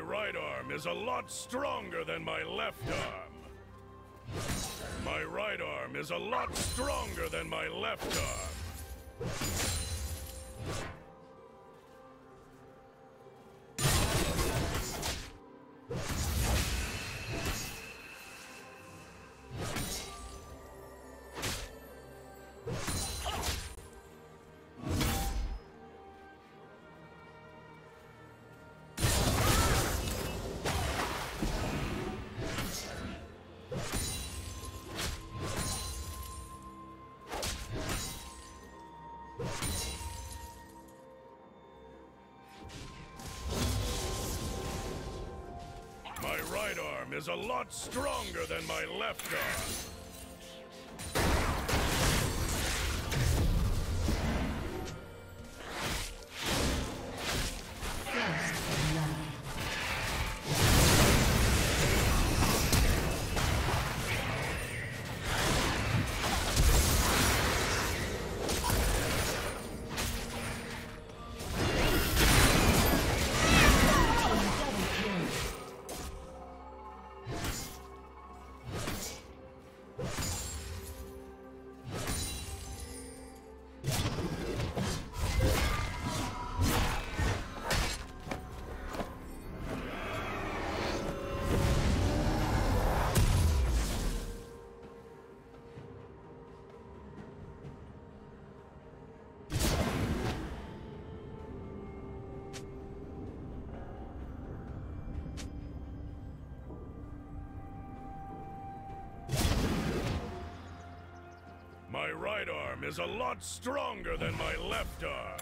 My right arm is a lot stronger than my left arm. My right arm is a lot stronger than my left arm. My right arm is a lot stronger than my left arm. My right arm is a lot stronger than my left arm.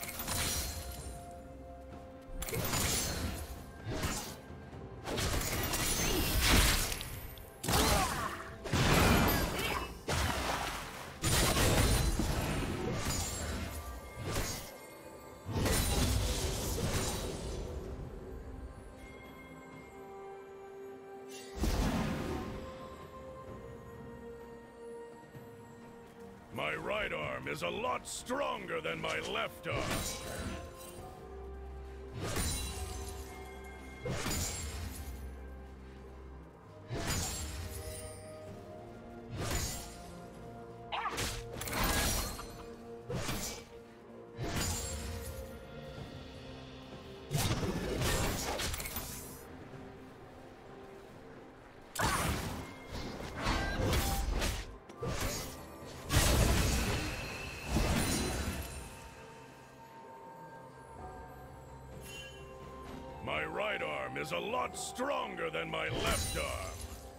My right arm is a lot stronger than my left arm. My right arm is a lot stronger than my left arm.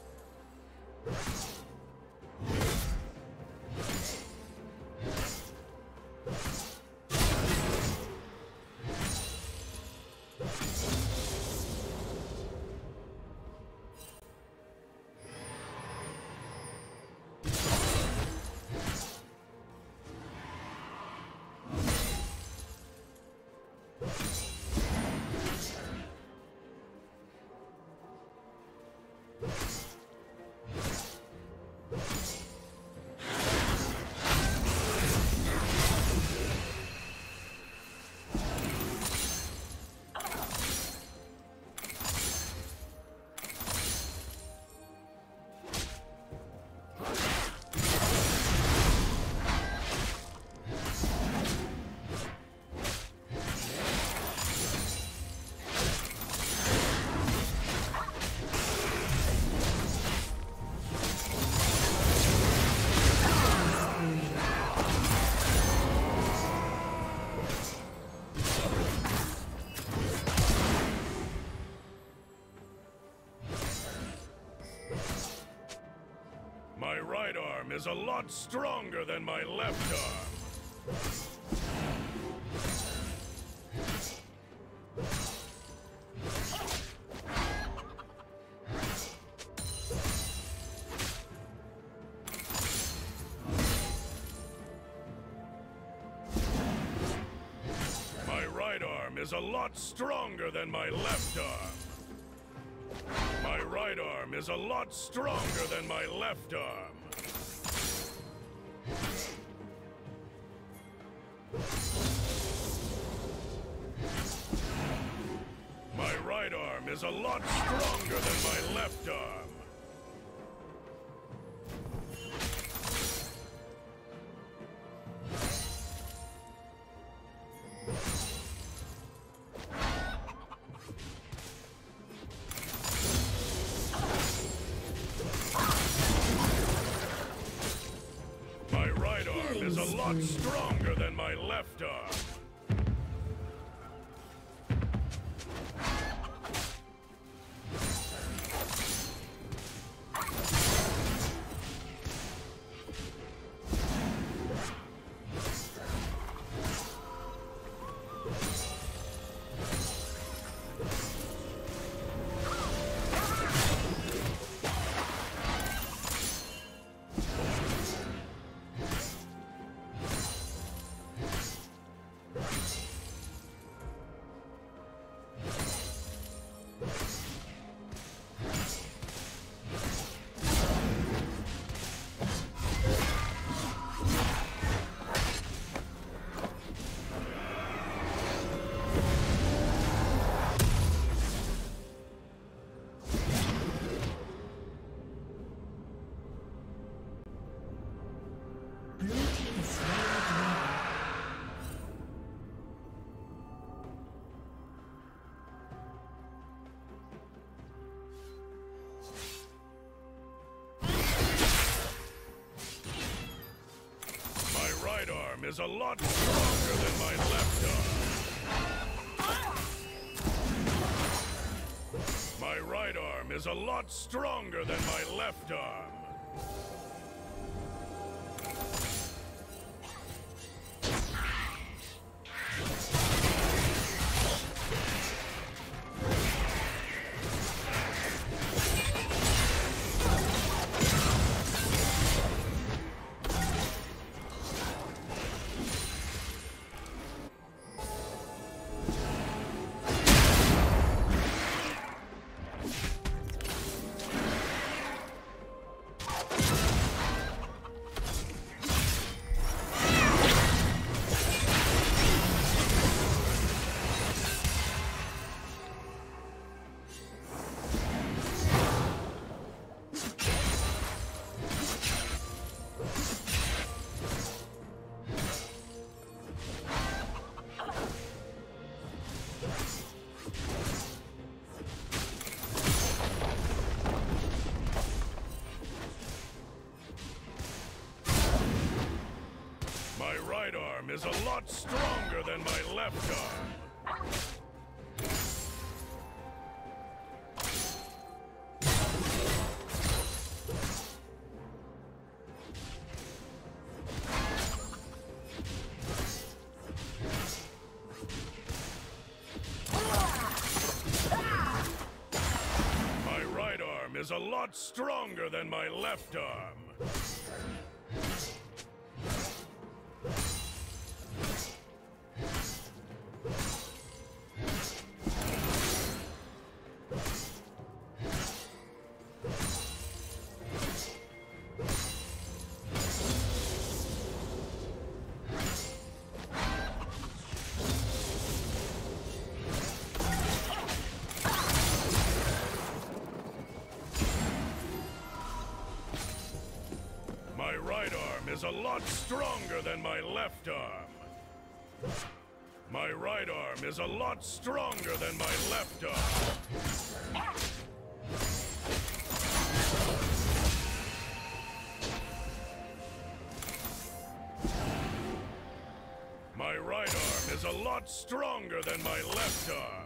My right arm is a lot stronger than my left arm. My right arm is a lot stronger than my left arm. My right arm is a lot stronger than my left arm. My right arm is a lot stronger than my left arm. My right arm is a lot stronger than my left arm. Is a lot stronger than my left arm. My right arm is a lot stronger than my left arm. My right arm is a lot stronger than my left arm. My right arm is a lot stronger than my left arm. My right arm is a lot stronger than my left arm. My right arm is a lot stronger than my left arm. My right arm is a lot stronger than my left arm.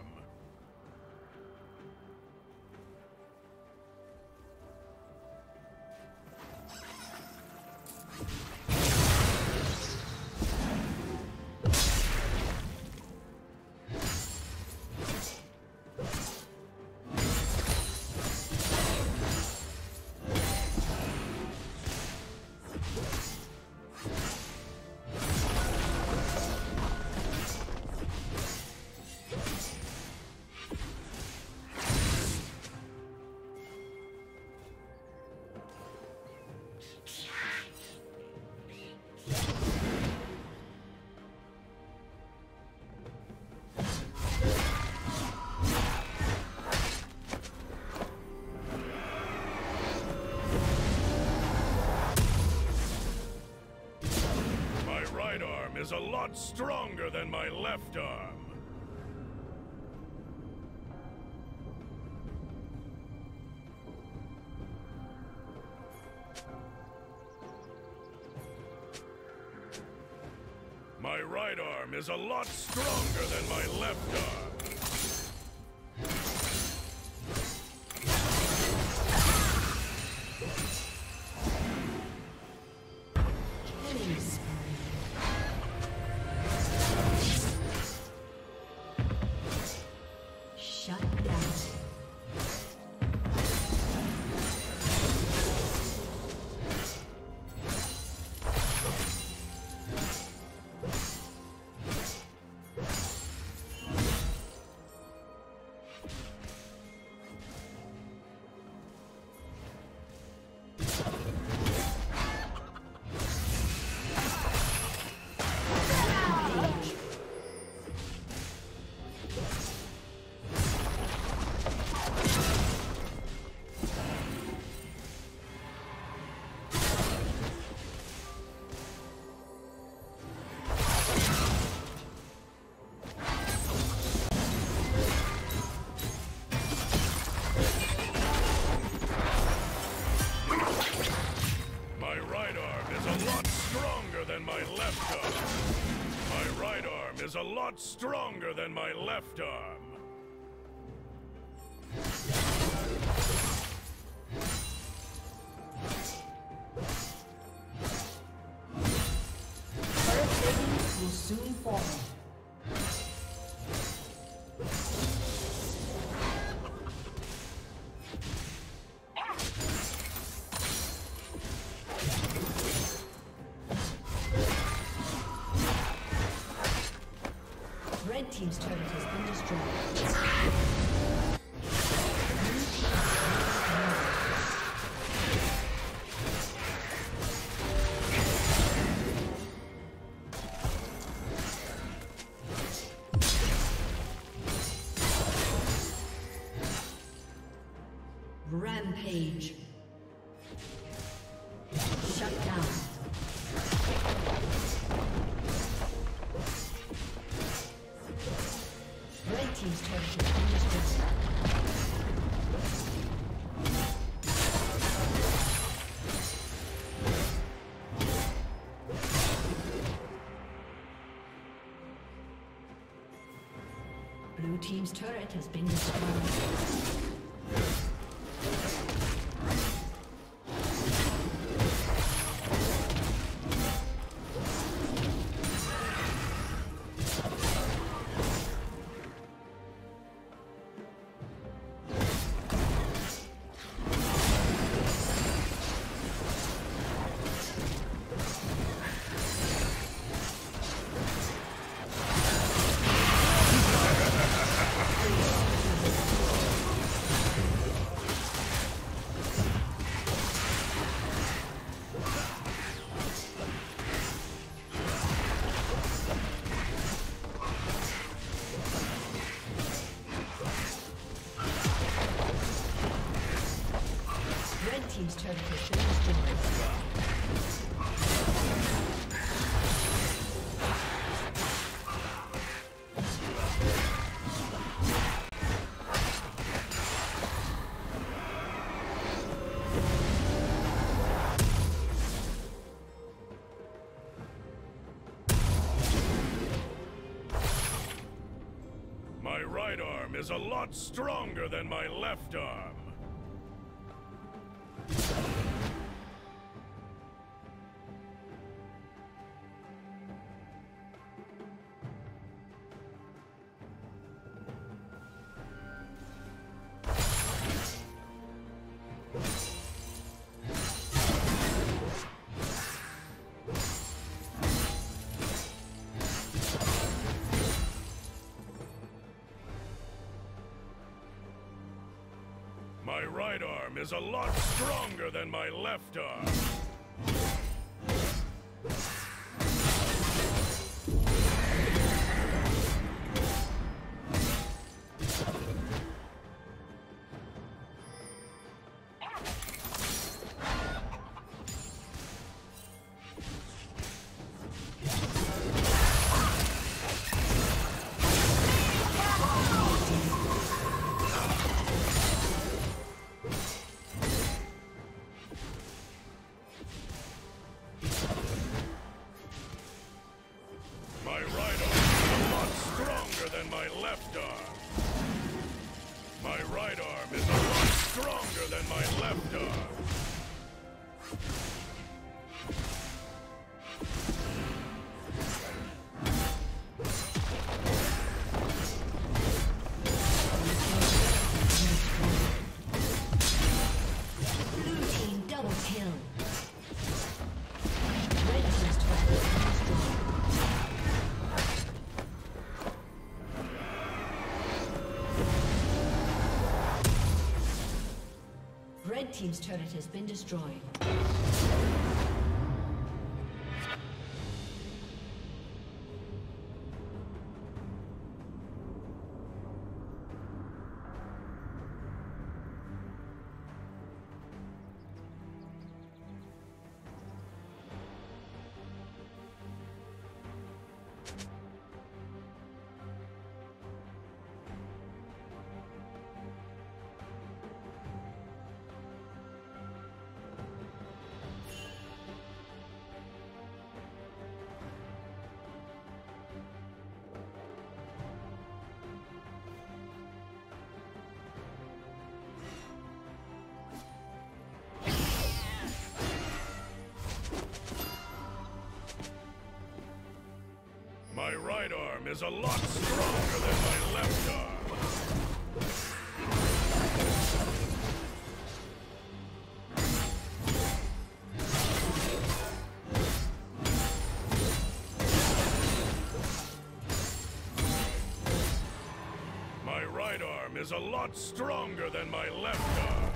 arm is a lot stronger than my left arm. My right arm is a lot stronger than my left arm. Is a lot stronger than my left arm. Turret plating will soon fall. Red team's turret has been destroyed. Rampage. Shut down. Red team's turret has been destroyed. Blue team's turret has been destroyed. Team's turret has been destroyed. My right arm is a lot stronger than my left arm. My right arm is a lot stronger than my left arm. team's turret has been destroyed. My right arm is a lot stronger than my left arm. My right arm is a lot stronger than my left arm.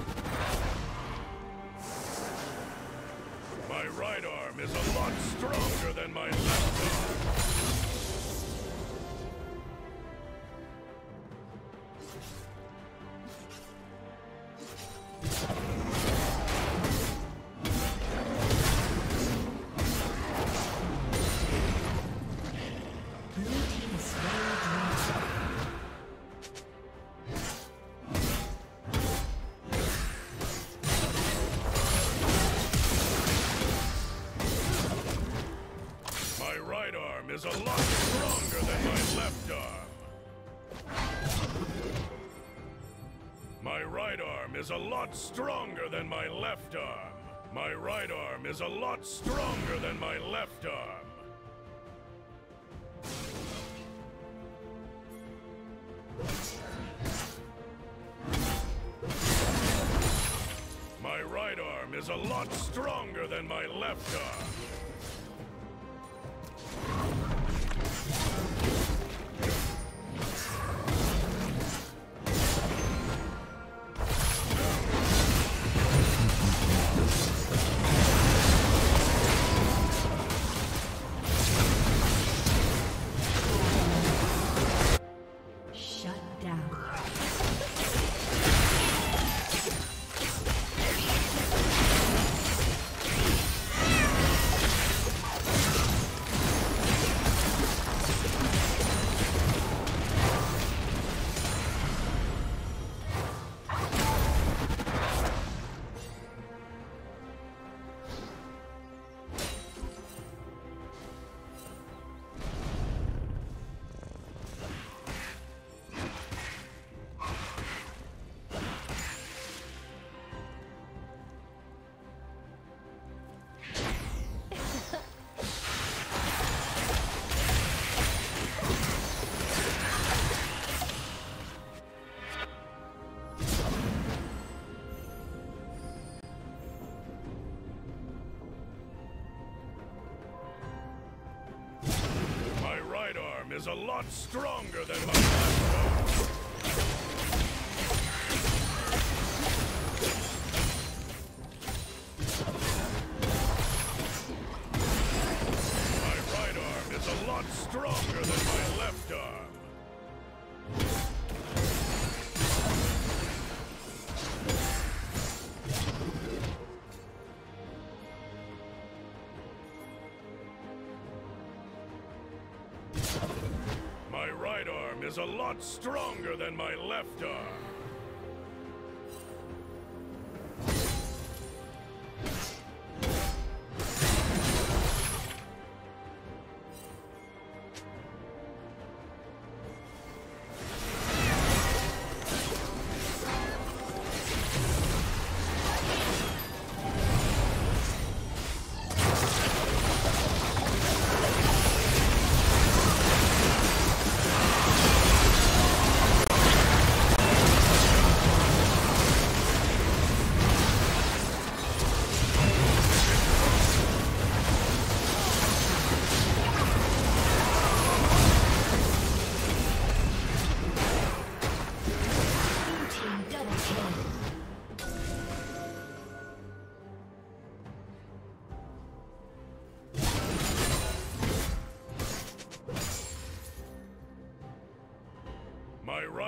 My right arm is a lot stronger than my left arm. Is a lot stronger than my left arm. My right arm is a lot stronger than my left arm. My right arm is a lot stronger than my left arm. My right arm is a lot stronger than my left arm. Is a lot stronger than my left arm. My right arm is a lot stronger than my left arm. My right arm is a lot stronger than my left arm.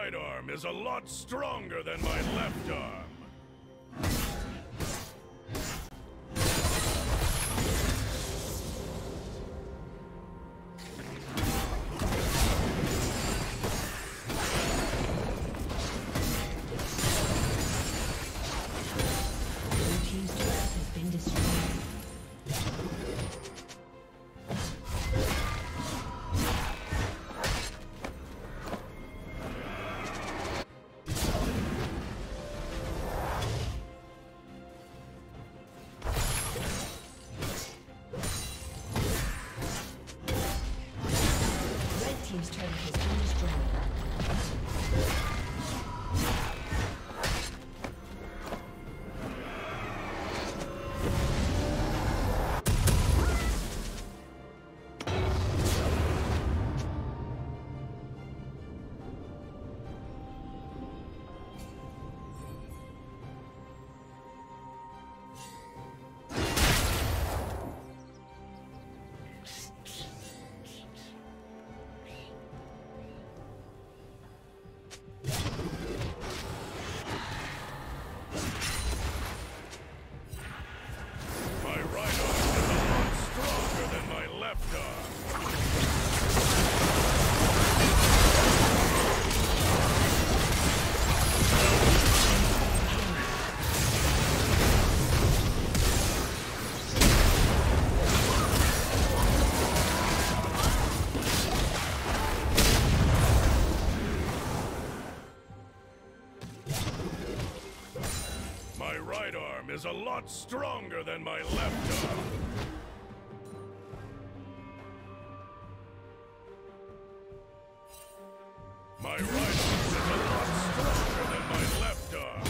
right arm is a lot stronger than my left arm. Team's turret has been destroyed. My right arm is a lot stronger than my left arm. My right arm is a lot stronger than my left arm.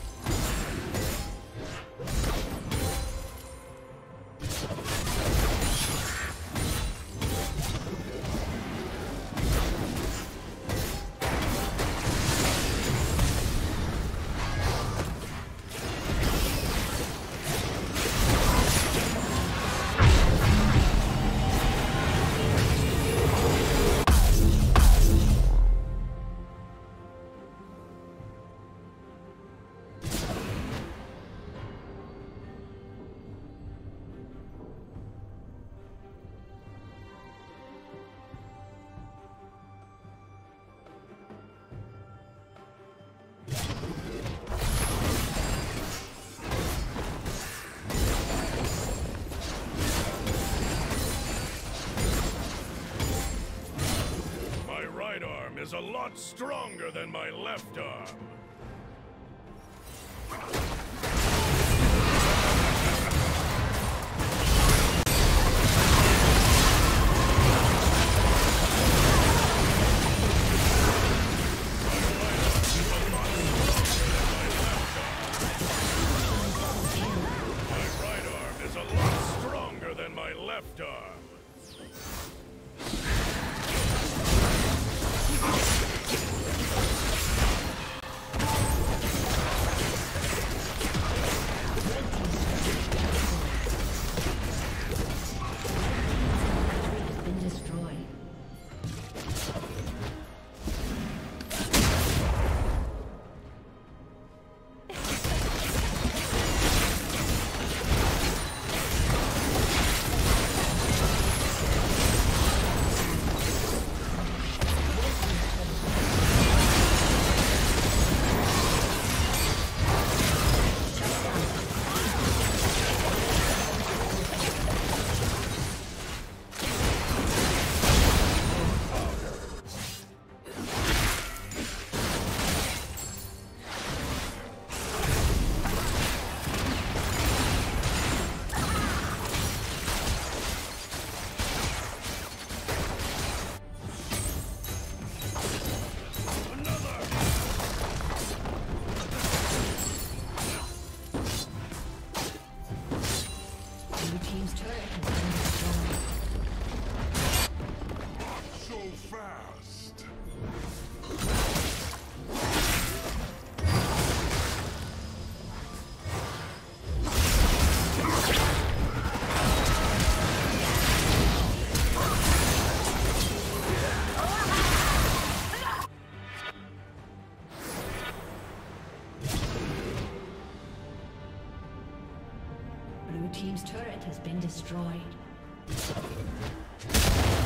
Is a lot stronger than my left arm. My right arm is a lot stronger than my left arm. been destroyed.